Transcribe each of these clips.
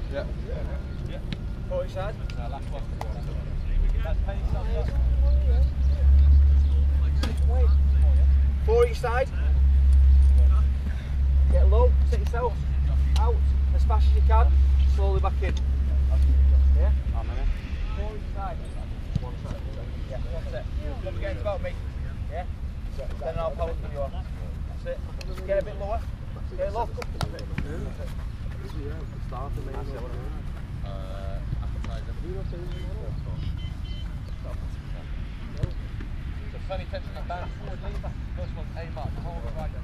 Yeah. Yeah. 40 side. Last one. That's pace. 40 side. Get low, set yourself out as fast as you can, slowly back in. Yeah? How many? 40 side. One set. Yeah, one set. Don't forget it's about me. Yeah? Then I'll power for you on. That's it. Get a bit lower. Get low. So plenty of tension on that. Forward lever. First one, A mark. Hold it right.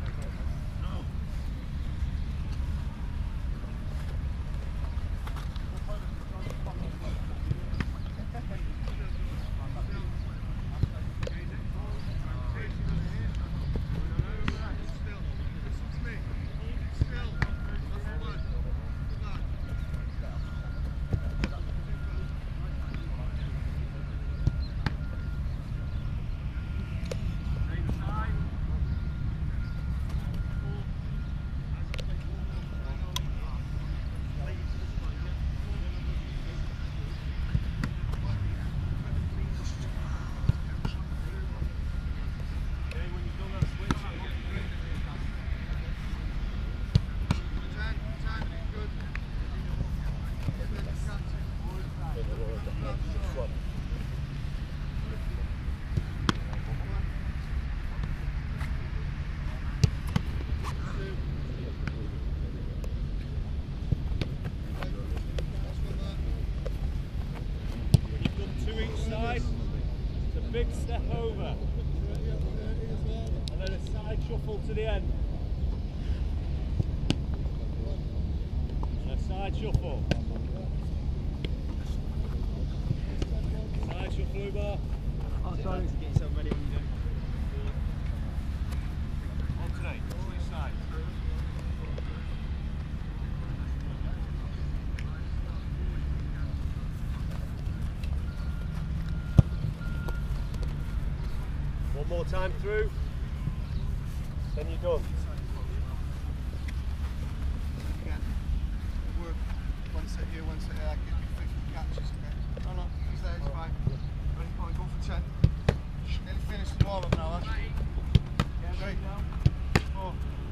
Big step over, and then a side shuffle to the end, and a side shuffle, side shuffle over. Oh, sorry. To get yourself ready when you do. Alternate, switch sides. One more time through, then you're done. Again, work one set here, one set there, that gives me 50 catches. Okay? No, he's there, he's fine. Ready, come on, go for 10. Nearly finished the ball up now, huh? 3, 4.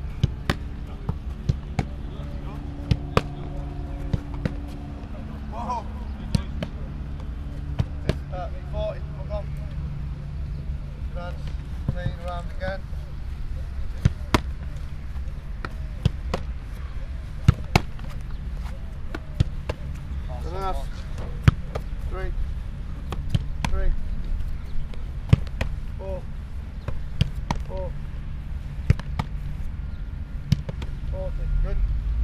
Whoa! 40, come on. Runs, clean around again. Enough. 3, 4, 4, 40. Good.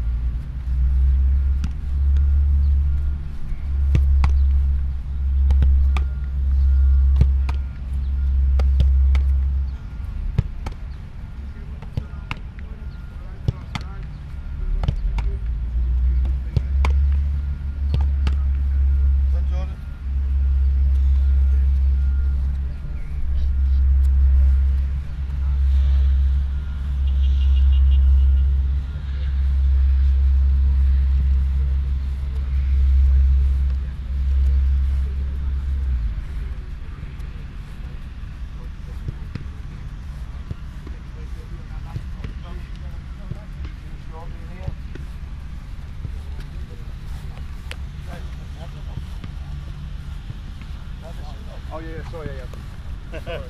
Oh yeah, sorry, yeah.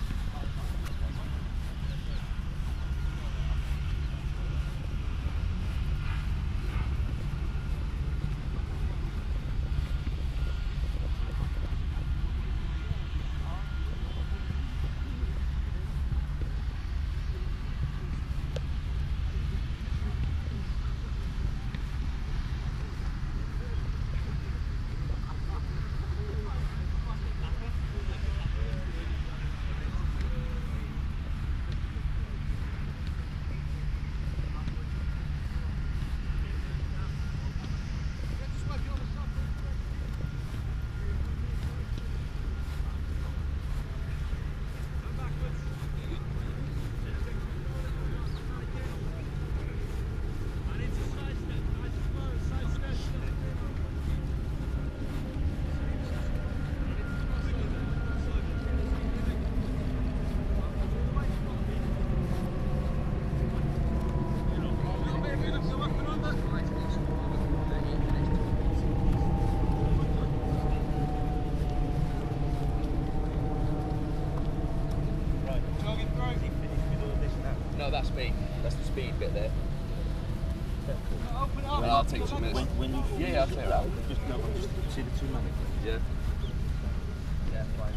take 2 minutes. When you Yeah, I'll take it out. Just see the 2 minutes. Yeah. Yeah, fine.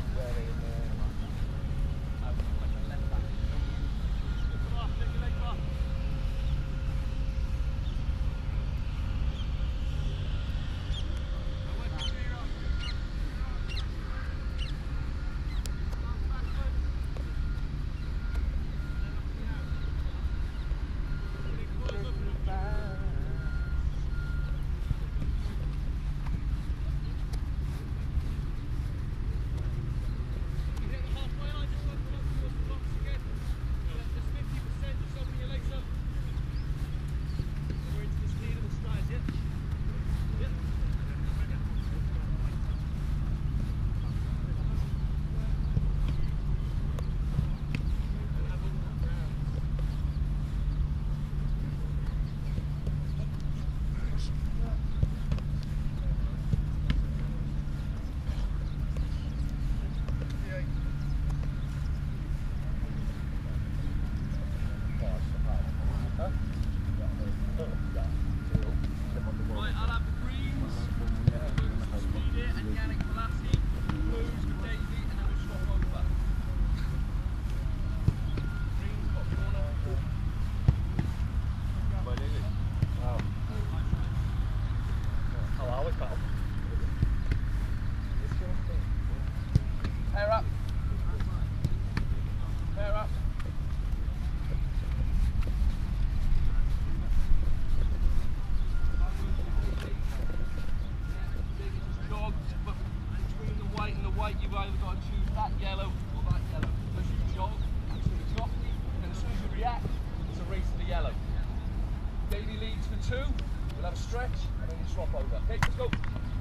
You've either got to choose that yellow or that yellow. As you jog, it's to the jockey, and then as soon as you react, it's a race to the yellow. Daly leads for 2, we'll have a stretch, and then you swap over. Okay, let's go.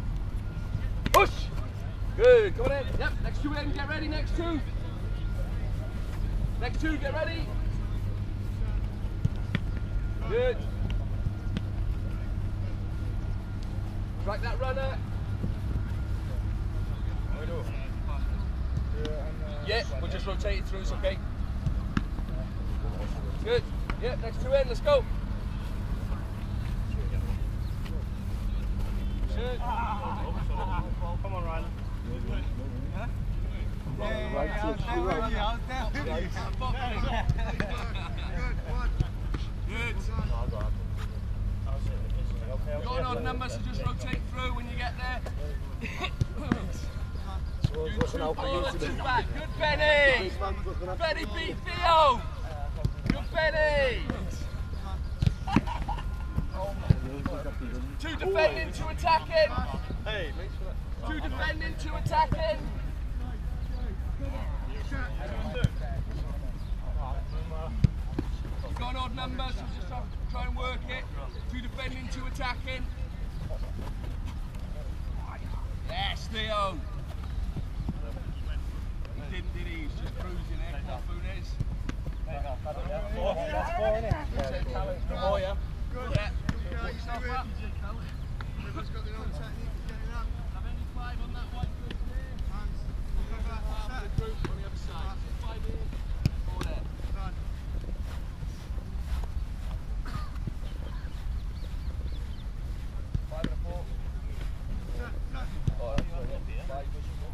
Push! Good, come on in. Yep, next 2 in, get ready, next 2. Next 2, get ready. Good. Track that runner. Yeah, we'll just rotate it through, it's okay. Good. Yeah, next 2 in, let's go. Good. Come on, Rylan. Good. You've got an odd number, so just rotate through when you get there. Do 2 forward, 2 back. Good, Benny. Benny beat Theo. Good, Benny. 2 defending, 2 attacking. 2 defending, 2 attacking. You've got an odd number, so just try and work it. 2 defending, 2 attacking. Yes, Theo. He didn't, did he? He's just cruising it. What is? That's 4, isn't it? Oh, yeah. Good. Yeah. Put yourself up. Everyone's got their own technique of getting up. Have any 5 on that white group there? Hands. The group on the other side. 5 here. 4 there. Done. 5 and a 4. Oh, that's right. 5.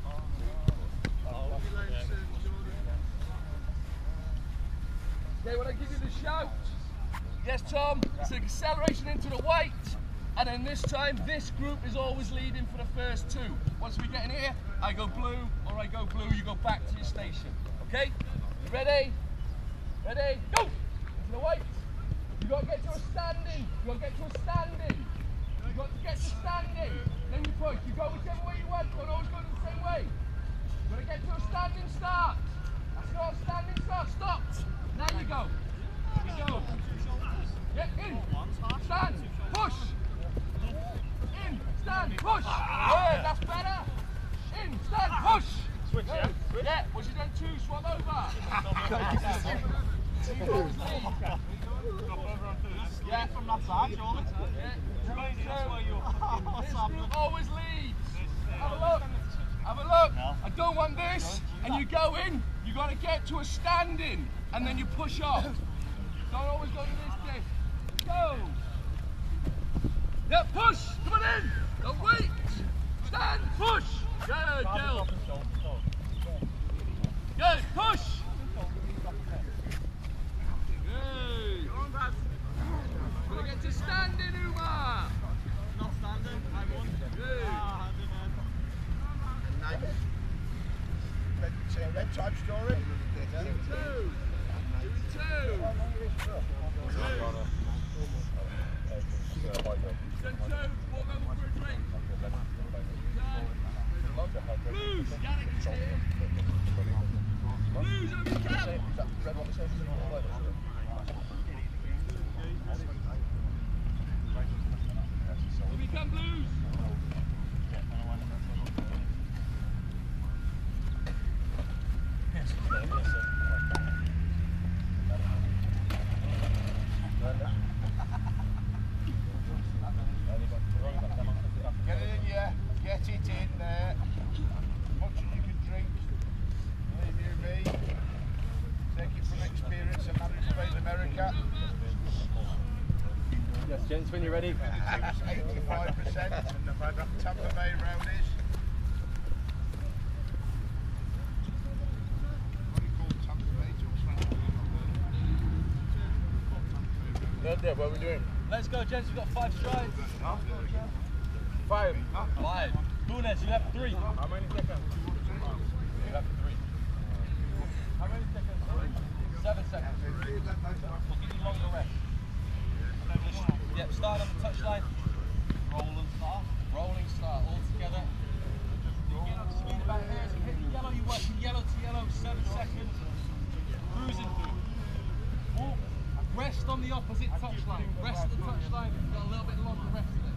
Okay, when I give you the shout, yes, Tom, it's an acceleration into the white, and then this time, this group is always leading for the first 2. Once we get in here, I go blue, or I go blue, you go back to your station. Okay? You ready? Ready? Go! Into the white. You got to get to a standing. You got to get to a standing. You got to get to standing. Then you push. You go whichever way you want. Don't always go the same way. You got to get to a standing start. That's not a standing start. Stop. Now you go. You go. Get in. Stand. Push. In. Stand. Push. Good. That's better. In. Stand. Push. Switch, yeah? Switch? Yeah. Once you've done 2, swap over. Yeah. From that side, surely. This group always leads. Have a look. Have a look. I don't want this. And you go in. You got to get to a standing, and then you push off. Don't always go to this. Go. Yeah, push. Come on in. Don't wait. Stand. Push. Good, Gil. Good. Push. Good. Gonna get to standing, Umar. Not standing, I won. Good. Bedtime story. Doing two. Done two. Walk over for a drink. Blues. Yannick is here. Blues over the cap. Here we come, Blues. Get it in, yeah. Get it in there. Much as you can drink. Believe you me. Take it from experience and manage Spain America. Yes, gents, when you're ready. 85%. Tampa Bay roundies. What are we doing? Let's go, gents. We've got 5 strides. 5. 5. Nunes, you have 3. How many seconds? You have 3. How many seconds? 7 seconds. We'll give you longer rest. Yep, start on the touchline. Roll and start. Rolling start all together. You get up to speed about here. As you hit the yellow, you work from yellow to yellow. 7 seconds. Cruising through. Walk. Rest on the opposite touchline. Rest at the touchline. You've got a little bit longer rest there.